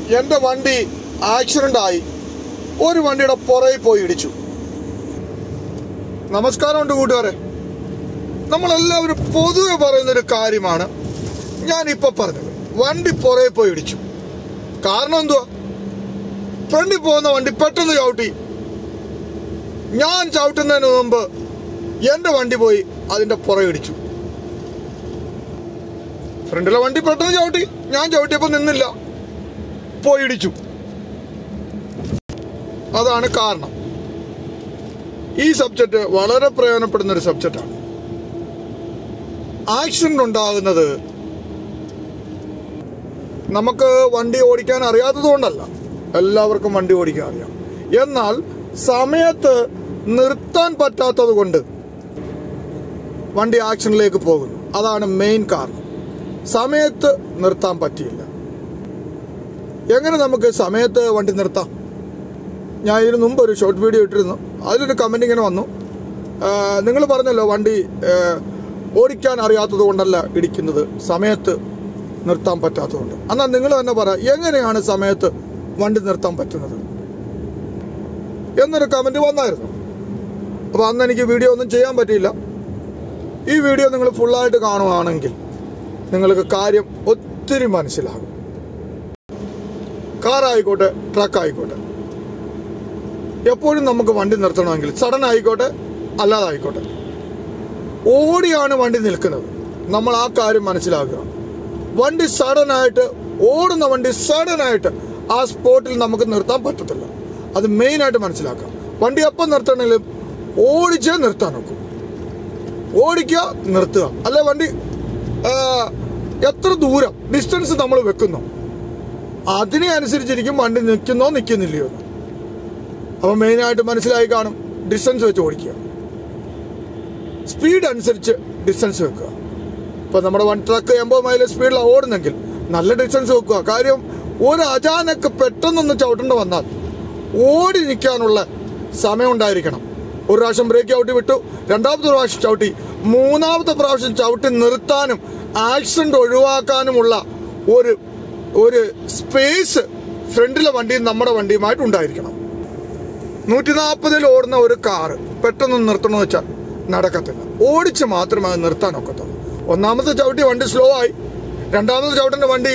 എൻ്റെ വണ്ടി ആക്സിഡന്റ് ആയി, ഒരു വണ്ടിയുടെ പുറകിൽ പോയി ഇടിച്ചു. നമസ്കാരമുണ്ട് കൂട്ടുകാരെ. നമ്മളെല്ലാവരും പൊതുവെ പറയുന്നൊരു കാര്യമാണ് ഞാനിപ്പോൾ പറഞ്ഞത്. വണ്ടി പുറകിൽ പോയി ഇടിച്ചു. കാരണം എന്തുവാ? ഫ്രണ്ടിൽ പോകുന്ന വണ്ടി പെട്ടെന്ന് ചവിട്ടി. ഞാൻ ചവിട്ടുന്നതിന് മുമ്പ് എൻ്റെ വണ്ടി പോയി അതിൻ്റെ പുറകിൽ ഇടിച്ചു. ഫ്രണ്ടിലെ വണ്ടി പെട്ടെന്ന് ചവിട്ടി, ഞാൻ ചവിട്ടിയപ്പോൾ നിന്നില്ല, പോയി ഇടിച്ചു. അതാണ് കാരണം. ഈ സബ്ജക്റ്റ് വളരെ പ്രയോജനപ്പെടുന്ന ഒരു സബ്ജക്റ്റാണ്. ആക്സിഡന്റ് ഉണ്ടാകുന്നത് നമുക്ക് വണ്ടി ഓടിക്കാൻ അറിയാത്തത് കൊണ്ടല്ല, എല്ലാവർക്കും വണ്ടി ഓടിക്കാൻ അറിയാം. എന്നാൽ സമയത്ത് നിർത്താൻ പറ്റാത്തത് കൊണ്ട് വണ്ടി ആക്സിഡന്റിലേക്ക് പോകുന്നു. അതാണ് മെയിൻ കാരണം. സമയത്ത് നിർത്താൻ പറ്റിയില്ല. എങ്ങനെ നമുക്ക് സമയത്ത് വണ്ടി നിർത്താം? ഞാൻ ഇതിനു മുമ്പ് ഒരു ഷോർട്ട് വീഡിയോ ഇട്ടിരുന്നു. അതിലൊരു കമന്റ് ഇങ്ങനെ വന്നു, നിങ്ങൾ പറഞ്ഞല്ലോ വണ്ടി ഓടിക്കാൻ അറിയാത്തത് കൊണ്ടല്ല ഇടിക്കുന്നത്, സമയത്ത് നിർത്താൻ പറ്റാത്തതുകൊണ്ട്. എന്നാൽ നിങ്ങൾ തന്നെ പറ, എങ്ങനെയാണ് സമയത്ത് വണ്ടി നിർത്താൻ പറ്റുന്നത് എന്നൊരു കമന്റ് വന്നായിരുന്നു. അപ്പോൾ അന്ന് എനിക്ക് വീഡിയോ ഒന്നും ചെയ്യാൻ പറ്റിയില്ല. ഈ വീഡിയോ നിങ്ങൾ ഫുള്ളായിട്ട് കാണുകയാണെങ്കിൽ നിങ്ങൾക്ക് കാര്യം ഒത്തിരി മനസ്സിലാകും. കാറായിക്കോട്ടെ, ട്രക്കായിക്കോട്ടെ, എപ്പോഴും നമുക്ക് വണ്ടി നിർത്തണമെങ്കിൽ സഡൻ ആയിക്കോട്ടെ അല്ലാതായിക്കോട്ടെ, ഓടിയാണ് വണ്ടി നിൽക്കുന്നത്. നമ്മൾ ആ കാര്യം മനസ്സിലാക്കുക. വണ്ടി സഡനായിട്ട് ഓടുന്ന വണ്ടി സഡനായിട്ട് ആ സ്പോട്ടിൽ നമുക്ക് നിർത്താൻ പറ്റത്തില്ല. അത് മെയിനായിട്ട് മനസ്സിലാക്കാം. വണ്ടി എപ്പം നിർത്തണമെങ്കിലും ഓടിച്ചേ നിർത്താൻ നോക്കും. ഓടിക്കുക, നിർത്തുക. അല്ലെ വണ്ടി എത്ര ദൂരം ഡിസ്റ്റൻസ് നമ്മൾ വെക്കുന്നു അതിനെ അനുസരിച്ചിരിക്കും വണ്ടി നിൽക്കുന്നോ നിൽക്കുന്നില്ലയോ. അപ്പം മെയിനായിട്ട് മനസ്സിലായി കാണും. ഡിസ്റ്റൻസ് വെച്ച് ഓടിക്കുക, സ്പീഡ് അനുസരിച്ച് ഡിസ്റ്റൻസ് വെക്കുക. ഇപ്പം നമ്മുടെ വൺ ട്രക്ക് 80 മൈൽ സ്പീഡിലാണ് ഓടുന്നെങ്കിൽ നല്ല ഡിസ്റ്റൻസ് വെക്കുക. കാര്യം ഒരു അചാനക്ക് പെട്ടെന്നൊന്ന് ചവിട്ടേണ്ട വന്നാൽ ഓടി നിൽക്കാനുള്ള സമയം ഉണ്ടായിരിക്കണം. ഒരു പ്രാവശ്യം ബ്രേക്ക് ചവിട്ടി വിട്ടു, രണ്ടാമത്തെ പ്രാവശ്യം ചവിട്ടി, മൂന്നാമത്തെ പ്രാവശ്യം ചവിട്ടി നിർത്താനും ആക്സിഡന്റ് ഒഴിവാക്കാനുമുള്ള ഒരു സ്പേസ് ഫ്രണ്ടിലെ വണ്ടിയും നമ്മുടെ വണ്ടിയുമായിട്ട് ഉണ്ടായിരിക്കണം. 140 ഓടുന്ന ഒരു കാറ് പെട്ടെന്ന് നിർത്തണമെന്ന് വെച്ചാൽ നടക്കത്തില്ല. ഓടിച്ച് മാത്രമേ അത് നിർത്താൻ ഒക്കത്തുള്ളൂ. ഒന്നാമത്തെ ചവിട്ടി വണ്ടി സ്ലോ ആയി, രണ്ടാമത്തെ ചവിട്ടേണ്ട വണ്ടി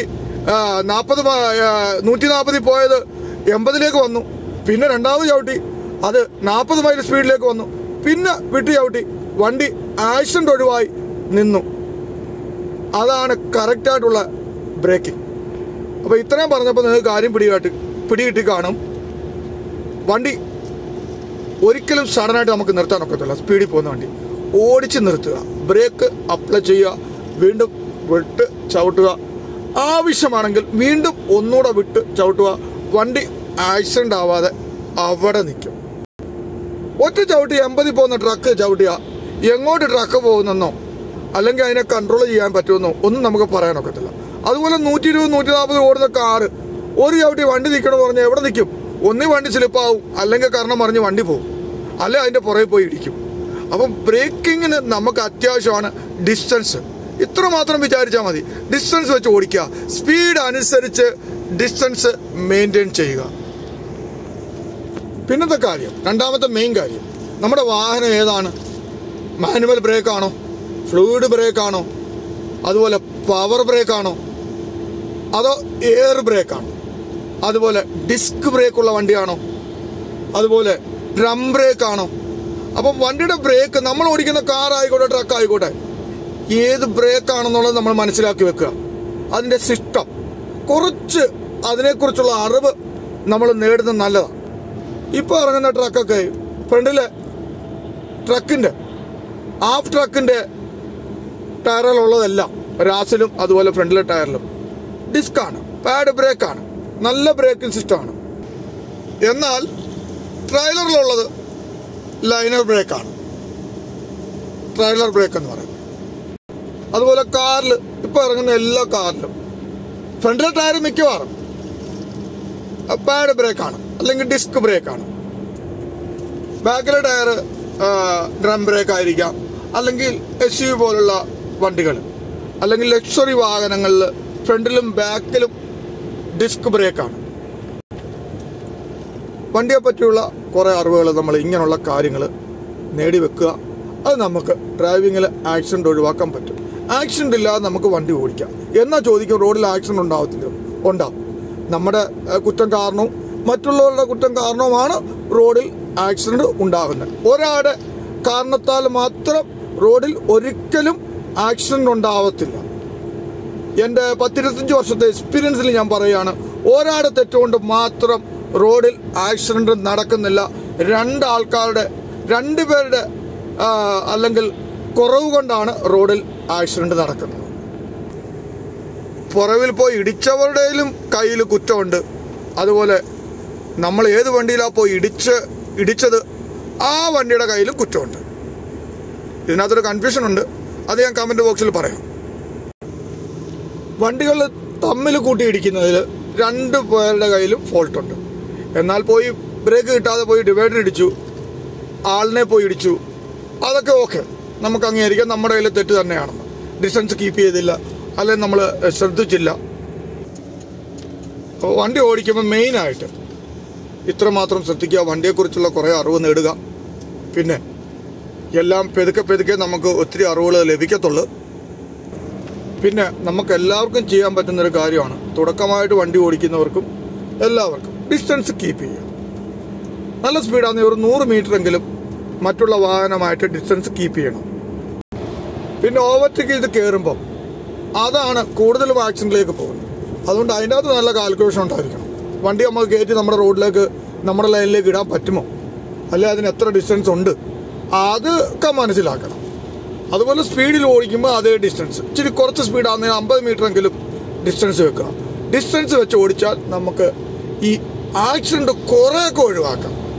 140 പോയത് 80 വന്നു, പിന്നെ രണ്ടാമത് ചവിട്ടി അത് 40 മൈൽ സ്പീഡിലേക്ക് വന്നു, പിന്നെ വിട്ട് ചവിട്ടി വണ്ടി ആക്സിഡന്റ് ഒഴിവായി നിന്നു. അതാണ് കറക്റ്റായിട്ടുള്ള ബ്രേക്കിംഗ്. അപ്പോൾ ഇത്രയും പറഞ്ഞപ്പോൾ നിങ്ങൾക്ക് കാര്യം പിടികിട്ടി കാണും. വണ്ടി ഒരിക്കലും സഡനായിട്ട് നമുക്ക് നിർത്താൻ ഒക്കത്തില്ല. സ്പീഡിൽ പോകുന്ന വണ്ടി ഓടിച്ച് നിർത്തുക, ബ്രേക്ക് അപ്ലൈ ചെയ്യുക, വീണ്ടും വിട്ട് ചവിട്ടുക, ആവശ്യമാണെങ്കിൽ വീണ്ടും ഒന്നുകൂടെ വിട്ട് ചവിട്ടുക. വണ്ടി ആക്സിഡന്റ് ആവാതെ അവിടെ നിൽക്കും. ഒറ്റ ചവിട്ടി 80 പോകുന്ന ട്രക്ക് ചവിട്ടിയ എങ്ങോട്ട് ട്രക്ക് പോകുന്നെന്നോ അല്ലെങ്കിൽ അതിനെ കൺട്രോൾ ചെയ്യാൻ പറ്റുമെന്നോ ഒന്നും നമുക്ക് പറയാനൊക്കത്തില്ല. അതുപോലെ 120, 140 ഓടുന്ന കാറ് ഒരു ചവിട്ടി വണ്ടി നിൽക്കണമെന്ന് പറഞ്ഞാൽ എവിടെ നിൽക്കും? ഒന്നീ വണ്ടി സ്ലിപ്പാവും, അല്ലെങ്കിൽ കാരണം മറിഞ്ഞ് വണ്ടി പോകും, അല്ലെ അതിൻ്റെ പുറകെ പോയി ഇടിക്കും. അപ്പം ബ്രേക്കിങ്ങിന് നമുക്ക് അത്യാവശ്യമാണ് ഡിസ്റ്റൻസ്. ഇത്ര മാത്രം വിചാരിച്ചാൽ മതി. ഡിസ്റ്റൻസ് വെച്ച് ഓടിക്കുക, സ്പീഡ് അനുസരിച്ച് ഡിസ്റ്റൻസ് മെയിൻറ്റെയിൻ ചെയ്യുക. പിന്നത്തെ കാര്യം, രണ്ടാമത്തെ മെയിൻ കാര്യം, നമ്മുടെ വാഹനം ഏതാണ്? മാനുവൽ ബ്രേക്കാണോ, ഫ്ലൂയിഡ് ബ്രേക്കാണോ, അതുപോലെ പവർ ബ്രേക്കാണോ, അതോ എയർ ബ്രേക്കാണോ, അതുപോലെ ഡിസ്ക് ബ്രേക്കുള്ള വണ്ടിയാണോ, അതുപോലെ ഡ്രം ബ്രേക്കാണോ? അപ്പം വണ്ടിയുടെ ബ്രേക്ക്, നമ്മൾ ഓടിക്കുന്ന കാർ ആയിക്കോട്ടെ ട്രക്ക് ആയിക്കോട്ടെ, ഏത് ബ്രേക്കാണെന്നുള്ളത് നമ്മൾ മനസ്സിലാക്കി വെക്കുക. അതിൻ്റെ സിസ്റ്റം കുറച്ച് അതിനെക്കുറിച്ചുള്ള അറിവ് നമ്മൾ നേടുന്നത് നല്ലതാണ്. ഇപ്പോൾ ഇറങ്ങുന്ന ട്രക്കൊക്കെ ഫ്രണ്ടിലെ ട്രക്കിൻ്റെ ഹാഫ് ട്രക്കിൻ്റെ ടയറിലുള്ളതെല്ലാം രാസിലും അതുപോലെ ഫ്രണ്ടിലെ ടയറിലും ഡിസ്ക്കാണ്, പാഡ് ബ്രേക്കാണ്, നല്ല ബ്രേക്കിംഗ് സിസ്റ്റമാണ്. എന്നാൽ ട്രെയിലറിലുള്ളത് ലൈനർ ബ്രേക്കാണ്, ട്രെയിലർ ബ്രേക്ക് എന്ന് പറയുന്നത്. അതുപോലെ കാറിൽ ഇപ്പോൾ ഇറങ്ങുന്ന എല്ലാ കാറിലും ഫ്രണ്ടിലെ ടയർ മിക്കവാറും പാഡ് ബ്രേക്കാണ് അല്ലെങ്കിൽ ഡിസ്ക് ബ്രേക്കാണ്. ബാക്കിലെ ടയർ ഡ്രം ബ്രേക്ക് ആയിരിക്കാം, അല്ലെങ്കിൽ SUV പോലുള്ള വണ്ടികൾ അല്ലെങ്കിൽ ലക്ഷറി വാഹനങ്ങളിൽ ഫ്രണ്ടിലും ബാക്കിലും ഡിസ്ക് ബ്രേക്കാണ്. വണ്ടിയെ പറ്റിയുള്ള കുറേ അറിവുകൾ നമ്മൾ ഇങ്ങനെയുള്ള കാര്യങ്ങൾ നേടിവെക്കുക. അത് നമുക്ക് ഡ്രൈവിങ്ങിൽ ആക്സിഡൻറ്റ് ഒഴിവാക്കാൻ പറ്റും. ആക്സിഡൻ്റ് ഇല്ലാതെ നമുക്ക് വണ്ടി ഓടിക്കാം. എന്നാൽ ചോദിക്കും, റോഡിൽ ആക്സിഡൻറ്റ് ഉണ്ടാവത്തില്ല? ഉണ്ടാവും. നമ്മുടെ കുറ്റം കാരണവും മറ്റുള്ളവരുടെ കുറ്റം കാരണവുമാണ് റോഡിൽ ആക്സിഡൻറ്റ് ഉണ്ടാകുന്നത്. ഒരാളുടെ കാരണത്താൽ മാത്രം റോഡിൽ ഒരിക്കലും ആക്സിഡൻറ്റ് ഉണ്ടാവത്തില്ല. എൻ്റെ 10-25 വർഷത്തെ എക്സ്പീരിയൻസിൽ ഞാൻ പറയുകയാണ്, ഒരാളുടെ തെറ്റുകൊണ്ട് മാത്രം റോഡിൽ ആക്സിഡൻറ്റ് നടക്കുന്നില്ല. രണ്ടുപേരുടെ അല്ലെങ്കിൽ കുറവ് കൊണ്ടാണ് റോഡിൽ ആക്സിഡൻറ്റ് നടക്കുന്നത്. പുറകിൽ പോയി ഇടിച്ചവരുടെയും കയ്യിൽ കുറ്റമുണ്ട്. അതുപോലെ നമ്മൾ ഏത് വണ്ടിയിലാണ് പോയി ഇടിച്ചത് ആ വണ്ടിയുടെ കയ്യിലും കുറ്റമുണ്ട്. ഇതിനകത്തൊരു കൺഫ്യൂഷൻ ഉണ്ട്, അത് ഞാൻ കമൻറ്റ് ബോക്സിൽ പറയാം. വണ്ടികൾ തമ്മിൽ കൂട്ടി ഇടിക്കുന്നതിൽ 2 പേരുടെ കയ്യിലും ഫോൾട്ടുണ്ട്. എന്നാൽ പോയി ബ്രേക്ക് കിട്ടാതെ പോയി ഡിവൈഡർ ഇടിച്ചു, ആളിനെ പോയി ഇടിച്ചു, അതൊക്കെ ഓക്കെ, നമുക്ക് അംഗീകരിക്കാം, നമ്മുടെ കയ്യിൽ തെറ്റ് തന്നെയാണെന്ന്. ഡിസ്റ്റൻസ് കീപ്പ് ചെയ്തില്ല, അല്ലെങ്കിൽ നമ്മൾ ശ്രദ്ധിച്ചില്ല. വണ്ടി ഓടിക്കുമ്പോൾ മെയിനായിട്ട് ഇത്രമാത്രം ശ്രദ്ധിക്കുക, വണ്ടിയെക്കുറിച്ചുള്ള കുറേ അറിവ് നേടുക. പിന്നെ എല്ലാം പെതുക്കെ നമുക്ക് ഒത്തിരി അറിവുകൾ ലഭിക്കത്തുള്ളൂ. പിന്നെ നമുക്ക് എല്ലാവർക്കും ചെയ്യാൻ പറ്റുന്നൊരു കാര്യമാണ്, തുടക്കമായിട്ട് വണ്ടി ഓടിക്കുന്നവർക്കും എല്ലാവർക്കും ഡിസ്റ്റൻസ് കീപ്പ് ചെയ്യുക. നല്ല സ്പീഡാണെങ്കിൽ ഒരു 100 മീറ്ററെങ്കിലും മറ്റുള്ള വാഹനമായിട്ട് ഡിസ്റ്റൻസ് കീപ്പ് ചെയ്യണം. പിന്നെ ഓവർടേക്ക് ചെയ്ത് കയറുമ്പം അതാണ് കൂടുതലും ആക്സിഡൻറ്റിലേക്ക് പോകുന്നത്. അതുകൊണ്ട് അതിൻ്റെ അകത്ത് നല്ല കാൽക്കുലേഷൻ ഉണ്ടായിരിക്കണം. വണ്ടി നമുക്ക് കയറ്റി നമ്മുടെ റോഡിലേക്ക്, നമ്മുടെ ലൈനിലേക്ക് ഇടാൻ പറ്റുമോ, അല്ലെ അതിന് എത്ര ഡിസ്റ്റൻസ് ഉണ്ട്, അതൊക്കെ മനസ്സിലാക്കണം. അതുപോലെ സ്പീഡിൽ ഓടിക്കുമ്പോൾ അതേ ഡിസ്റ്റൻസ്, ഇച്ചിരി കുറച്ച് സ്പീഡാണെങ്കിൽ 50 മീറ്ററെങ്കിലും ഡിസ്റ്റൻസ് വെക്കണം. ഡിസ്റ്റൻസ് വെച്ച് ഓടിച്ചാൽ നമുക്ക് ഈ ആക്സിഡൻറ്റ് കുറേയൊക്കെ ഒഴിവാക്കാം.